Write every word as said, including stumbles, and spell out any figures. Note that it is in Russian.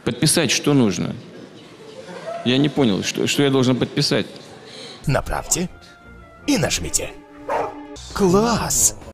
Подписать что нужно? Я не понял, что, что я должен подписать. Направьте и нажмите. Класс!